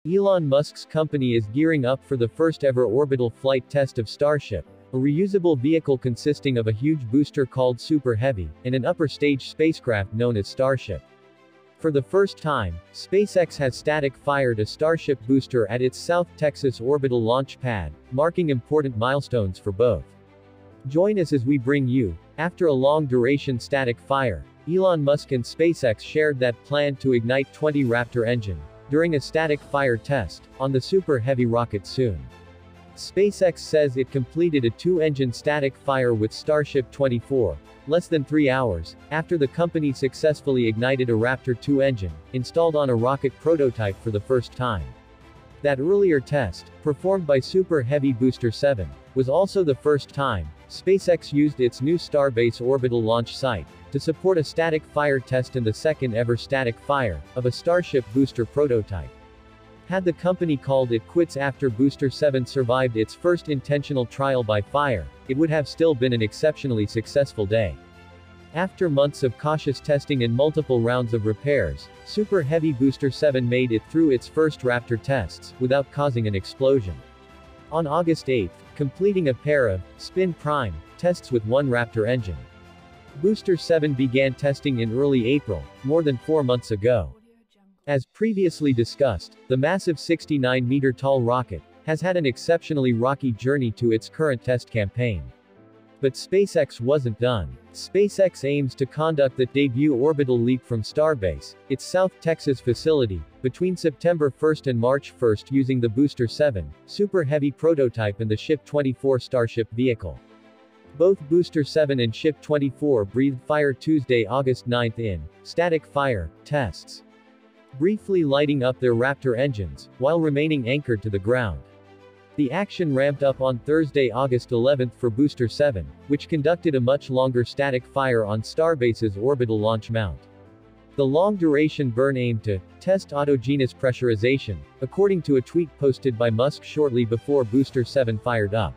Elon Musk's company is gearing up for the first-ever orbital flight test of Starship, a reusable vehicle consisting of a huge booster called Super Heavy, and an upper-stage spacecraft known as Starship. For the first time, SpaceX has static-fired a Starship booster at its South Texas orbital launch pad, marking important milestones for both. Join us as we bring you, after a long-duration static fire, Elon Musk and SpaceX shared that plan to ignite 20 Raptor engine, during a static fire test, on the Super Heavy rocket soon. SpaceX says it completed a two-engine static fire with Starship 24, less than 3 hours, after the company successfully ignited a Raptor 2 engine, installed on a rocket prototype for the first time. That earlier test, performed by Super Heavy Booster 7, was also the first time SpaceX used its new Starbase orbital launch site to support a static fire test and the second-ever static fire of a Starship booster prototype. Had the company called it quits after Booster 7 survived its first intentional trial by fire, it would have still been an exceptionally successful day. After months of cautious testing and multiple rounds of repairs, Super Heavy Booster 7 made it through its first Raptor tests, without causing an explosion. On August 8, completing a pair of spin prime tests with one Raptor engine. Booster 7 began testing in early April, more than 4 months ago. As previously discussed, the massive 69-meter-tall rocket has had an exceptionally rocky journey to its current test campaign. But SpaceX wasn't done. SpaceX aims to conduct the debut orbital leap from Starbase, its South Texas facility, between September 1 and March 1 using the Booster 7 Super Heavy prototype and the Ship 24 Starship vehicle. Both Booster 7 and Ship 24 breathed fire Tuesday, August 9 in static fire tests, briefly lighting up their Raptor engines, while remaining anchored to the ground. The action ramped up on Thursday, August 11 for Booster 7, which conducted a much longer static fire on Starbase's orbital launch mount. The long-duration burn aimed to test autogenous pressurization, according to a tweet posted by Musk shortly before Booster 7 fired up.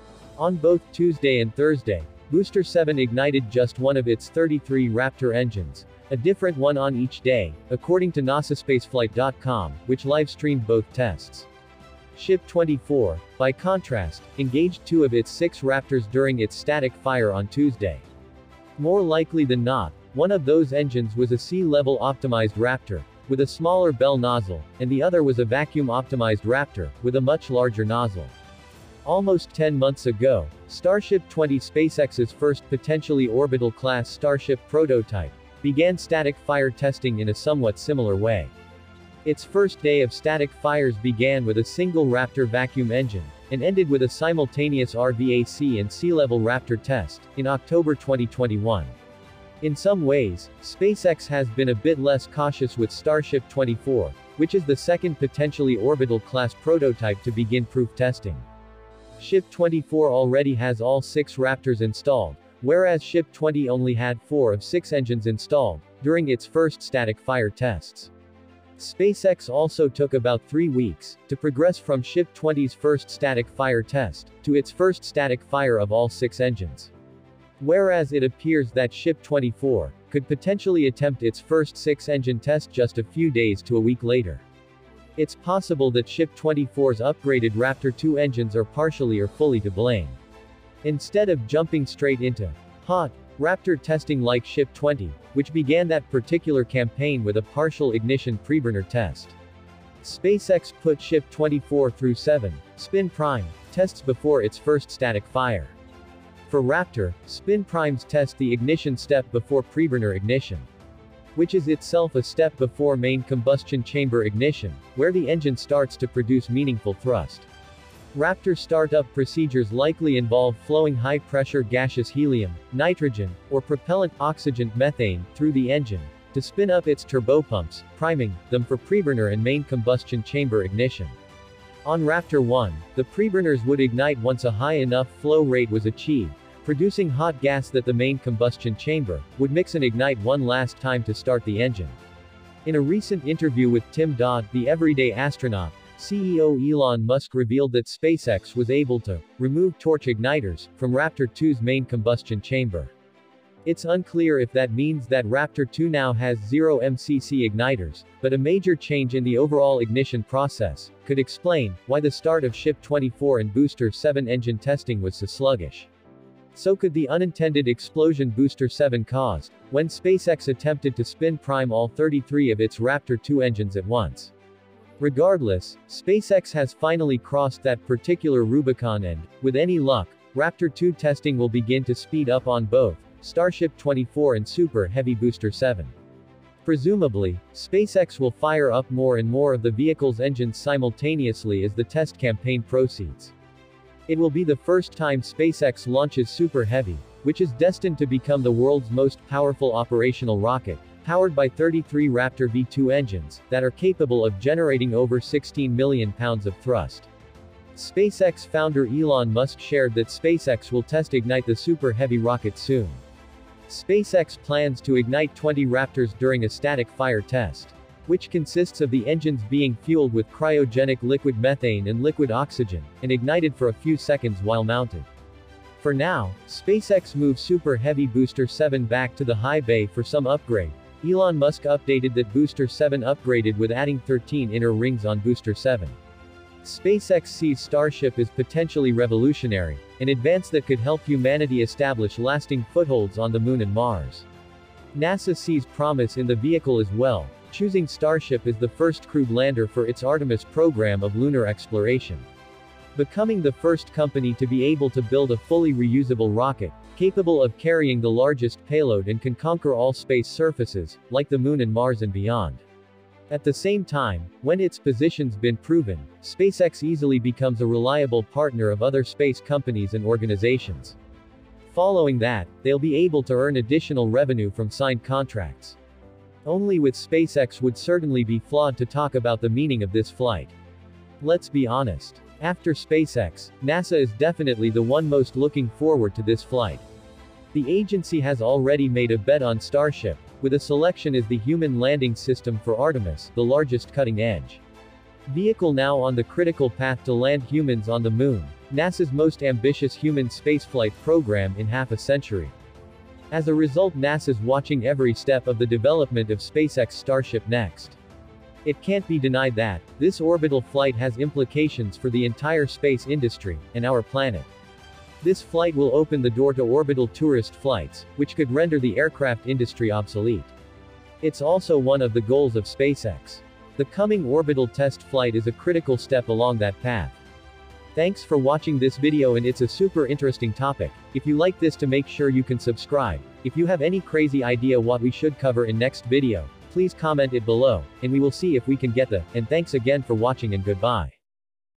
On both Tuesday and Thursday, Booster 7 ignited just one of its 33 Raptor engines, a different one on each day, according to NASAspaceflight.com, which live-streamed both tests. Ship 24, by contrast, engaged 2 of its 6 Raptors during its static fire on Tuesday. More likely than not, one of those engines was a sea-level optimized Raptor, with a smaller bell nozzle, and the other was a vacuum-optimized Raptor, with a much larger nozzle. Almost 10 months ago, Starship 20, SpaceX's first potentially orbital-class Starship prototype, began static fire testing in a somewhat similar way. Its first day of static fires began with a single Raptor vacuum engine, and ended with a simultaneous RVAC and sea-level Raptor test, in October 2021. In some ways, SpaceX has been a bit less cautious with Starship 24, which is the second potentially orbital-class prototype to begin proof testing. Ship 24 already has all 6 Raptors installed, whereas Ship 20 only had 4 of 6 engines installed, during its first static fire tests. SpaceX also took about 3 weeks, to progress from Ship 20's first static fire test, to its first static fire of all 6 engines. Whereas it appears that Ship 24 could potentially attempt its first 6-engine test just a few days to a week later. It's possible that Ship 24's upgraded Raptor 2 engines are partially or fully to blame. Instead of jumping straight into hot Raptor testing like Ship 20, which began that particular campaign with a partial ignition preburner test, SpaceX put Ship 24 through 7 spin prime tests before its first static fire. For Raptor, spin primes test the ignition step before preburner ignition, which is itself a step before main combustion chamber ignition, where the engine starts to produce meaningful thrust. Raptor startup procedures likely involve flowing high-pressure gaseous helium, nitrogen, or propellant oxygen, methane, through the engine, to spin up its turbopumps, priming them for preburner and main combustion chamber ignition. On Raptor 1, the preburners would ignite once a high enough flow rate was achieved, producing hot gas that the main combustion chamber would mix and ignite one last time to start the engine. In a recent interview with Tim Dodd, the everyday astronaut, CEO Elon Musk revealed that SpaceX was able to remove torch igniters from Raptor 2's main combustion chamber. It's unclear if that means that Raptor 2 now has zero MCC igniters, but a major change in the overall ignition process could explain why the start of Ship 24 and Booster 7 engine testing was so sluggish. So could the unintended explosion Booster 7 caused, when SpaceX attempted to spin prime all 33 of its Raptor 2 engines at once. Regardless, SpaceX has finally crossed that particular Rubicon and, with any luck, Raptor 2 testing will begin to speed up on both Starship 24 and Super Heavy Booster 7. Presumably, SpaceX will fire up more and more of the vehicle's engines simultaneously as the test campaign proceeds. It will be the first time SpaceX launches Super Heavy, which is destined to become the world's most powerful operational rocket, powered by 33 Raptor V2 engines that are capable of generating over 16 million pounds of thrust. SpaceX founder Elon Musk shared that SpaceX will test-ignite the Super Heavy rocket soon. SpaceX plans to ignite 20 Raptors during a static fire test, which consists of the engines being fueled with cryogenic liquid methane and liquid oxygen, and ignited for a few seconds while mounted. For now, SpaceX moves Super Heavy Booster 7 back to the high bay for some upgrade. Elon Musk updated that Booster 7 upgraded with adding 13 inner rings on Booster 7. SpaceX sees Starship as potentially revolutionary, an advance that could help humanity establish lasting footholds on the Moon and Mars. NASA sees promise in the vehicle as well, choosing Starship as the first crewed lander for its Artemis program of lunar exploration. Becoming the first company to be able to build a fully reusable rocket, capable of carrying the largest payload and can conquer all space surfaces, like the Moon and Mars and beyond. At the same time, when its position's been proven, SpaceX easily becomes a reliable partner of other space companies and organizations. Following that, they'll be able to earn additional revenue from signed contracts. Only with SpaceX would certainly be flawed to talk about the meaning of this flight. Let's be honest. After SpaceX, NASA is definitely the one most looking forward to this flight. The agency has already made a bet on Starship, with a selection as the human landing system for Artemis, the largest cutting-edge vehicle now on the critical path to land humans on the Moon, NASA's most ambitious human spaceflight program in half a century. As a result, NASA's watching every step of the development of SpaceX Starship Next. It can't be denied that this orbital flight has implications for the entire space industry and our planet. This flight will open the door to orbital tourist flights, which could render the aircraft industry obsolete. It's also one of the goals of SpaceX. The coming orbital test flight is a critical step along that path. Thanks for watching this video, and it's a super interesting topic. If you like this, to make sure you can subscribe. If you have any crazy idea what we should cover in next video, please comment it below, and we will see if we can get the. And thanks again for watching, and goodbye.